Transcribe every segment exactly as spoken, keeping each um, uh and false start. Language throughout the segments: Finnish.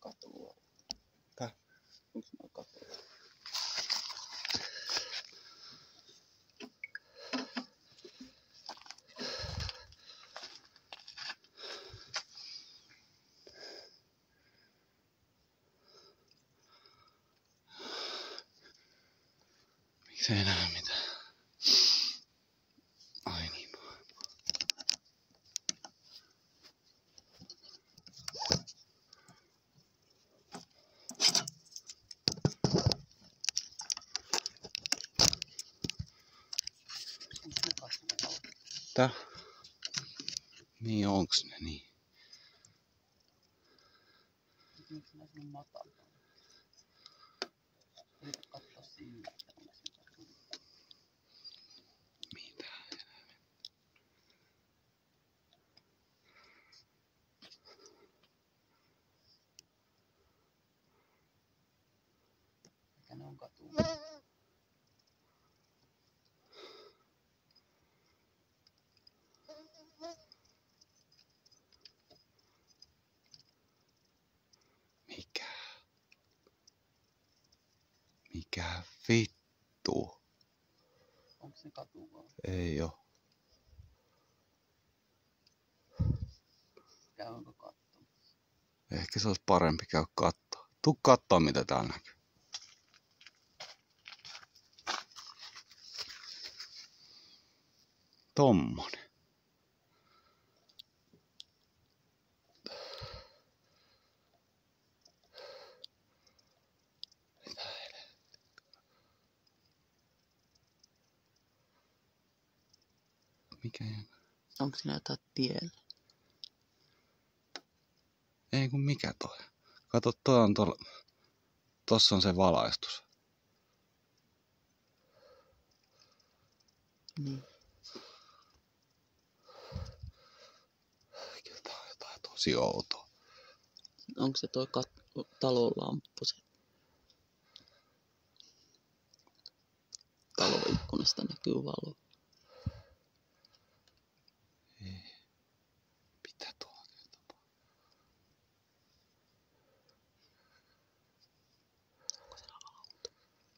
katua? Tää? Onks nää katua? Miksi ei näe mitään? Ai niin. Tää? Niin onks ne niin? Miksi nää on matala? Yritä kattoo sinne, että onks ne katua. Mitä? Mikä ne on katua? Mikä? Mikä vittu? Onks se katua? Ei oo. Käydäänkö katsomassa? Ehkä se olisi parempi käydä kattoo. Tuu kattoo mitä täällä näkyy. Tommonen. Mitä helvettiä? Mikä jännä? Onko siinä jotain tiellä? Ei kun mikä toi. Kato, toi on tuolla. Tossa on se valaistus. Niin. Kyllä tää on jotain tosi outoa. Onko se toi kat- talon lamppu se? Taloikkunasta näkyy valo. Ei. Mitä tuo oikein tapahtuu? Onko siellä auto?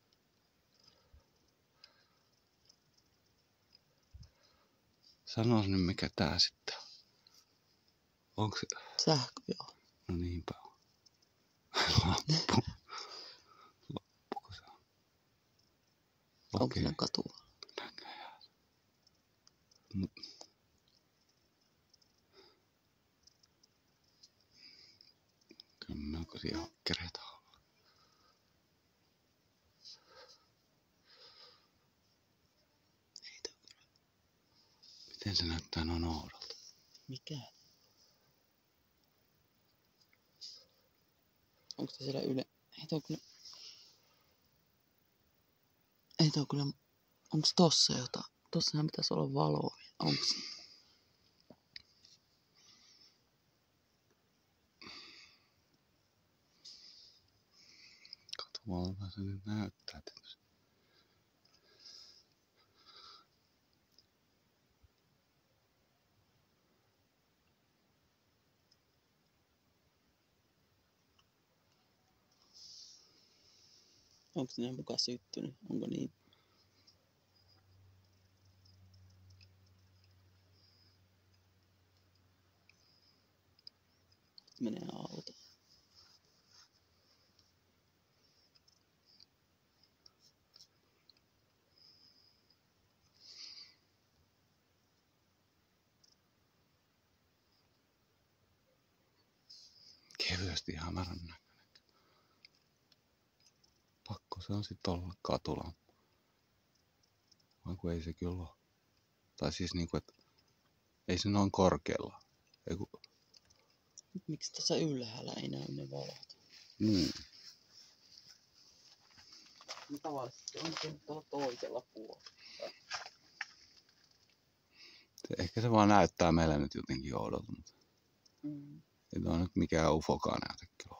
Sanois nyt mikä tää sitten on. Onko se? Sähkö joo. No niinpä on. Lappu. Lappuko se on? Onko siinä katua? Näköjään. Mut. Kyllä melkoisia hakkereita on. Ei toi kyllä. Miten se näyttää noin oudolta? Mikä? Onko se siellä yle... Ei toi kyllä... Ei toi kyllä... Onks tossa jotain? Tossahan pitäis olla valoa. Onks? Katuvalta se nyt näyttää tietysti. Onko ne muka syttynyt? Onko niin? Menee auto. Kevyesti hämärän näköinen. Pakko se on sit olla katulamppu. Vaan kun ei se kyllä oo. Tai siis niinku, että ei se noin korkealla. Ei kun. Miksi tässä ylhäällä ei näy ne valot? Niin. No tavallisesti on se tuolla toisella puolella. Se, ehkä se vaan näyttää meille nyt jotenkin oudolta. Mutta Mm. ei tuo nyt mikään ufokaan näytä kyllä.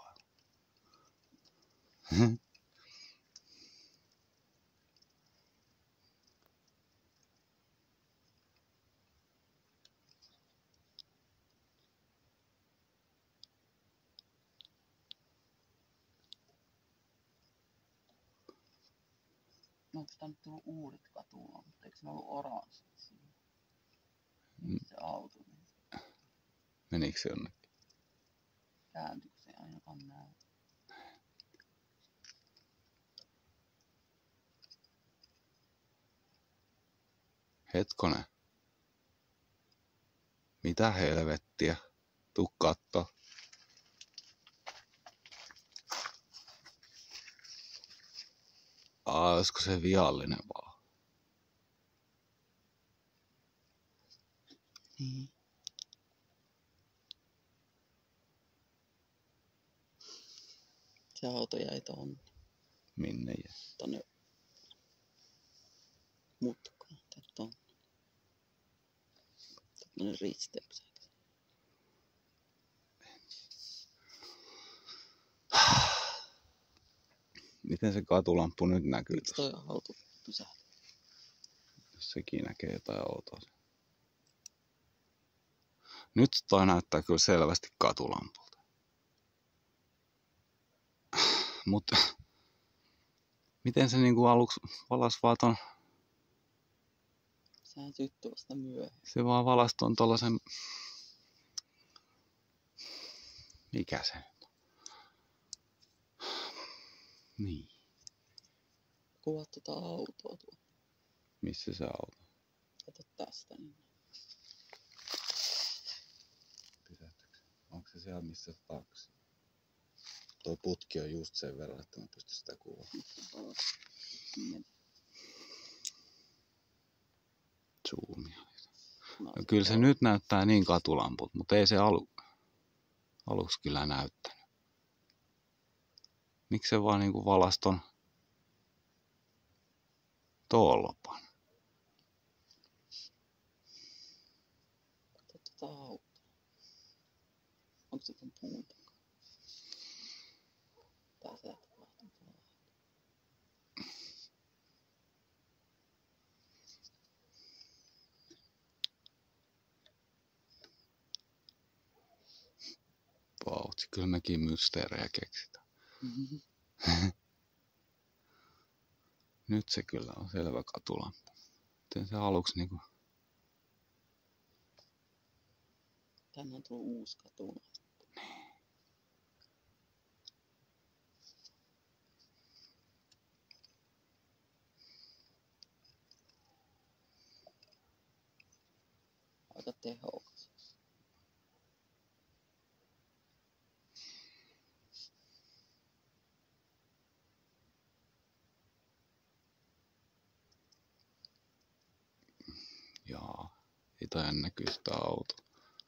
onko tänne tullut uudet katulat, mutta eikö ne ollut oranssit siinä? Mm. Se auto, niin Menikö se jonnekin? kääntyykö se ainakaan näin? Hetkonen. Mitä helvettiä? Tuu katto. Aa, olisiko se viallinen valo? Niin. Se auto jäi tonne. Minne jää? Tonne mutkaan. Tai tonne. Tonne risteykseen. Miten se katulamppu nyt näkyy Miksi tuossa? toi auto pysähtyi? Jos sekin näkee jotain outoa. Nyt toi näyttää kyllä selvästi katulampulta. Mut miten se niinku aluksi valas vaan ton... Sehän syttyi vasta myöhemmin. Se vaan valas ton tollasen... Mikä se nyt on? Niin. Kuvaat tota autoa tuolla. Missä se auto? Kato tästä niin. Pysähtyykö? Onko se siellä missä taksi? Toi putki on just sen verran, että mä pystyn sitä kuvaamaan. Niin. Zoomia. No, No, kyllä se nyt näyttää niin katulamput, mutta ei se alu... aluksi kyllä näyttänyt. Miksi se vaan niinku valas ton tolpan? Kato tota autoa. Onko se ton puun takaa? Tää se tapahtuu tuolla. Vautsi, kyllä mekin mysteerejä keksitään. Mm-hmm. Nyt se kyllä on selvä katulamppu. Miten se aluksi niinku... Tänne on tullut uusi katula. Aika tehokas. Jaa, ei taida näkyy sitä autoa.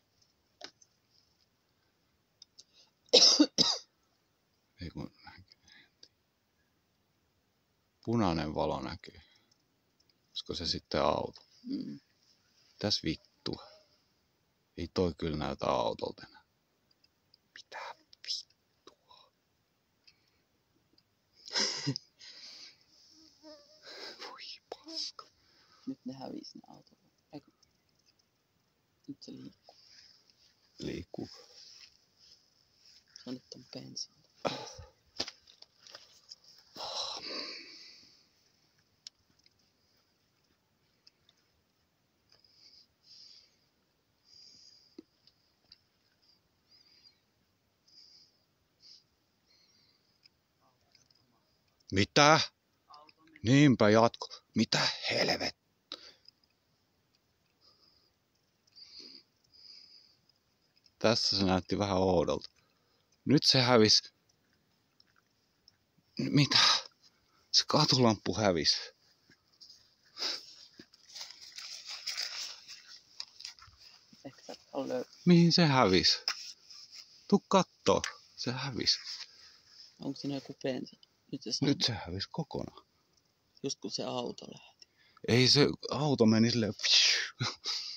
Ei kun näkyy. Punainen valo näkyy. Olisiko se sitten auto? Mm. Mitäs vittua? Ei toi kyllä näytä autolta enää. Mitä vittua? Voi paska. Nyt ne hävisi ne autot. Eiku. Nyt se liikkuu. Liikkuu. Se on nyt ton bensin. Mitä? Niinpä jatko. Mitä helvet? Tässä se näytti vähän oudolta. Nyt se hävisi. Mitä? Se katulamppu hävisi. Ehkä sä et ole löytänyt. Mihin se hävisi? Tuu kattoo. Se hävisi. Onko siinä joku bensa? Nyt se, Nyt se hävisi kokonaan. Just kun se auto lähti. Ei se auto meni silleen...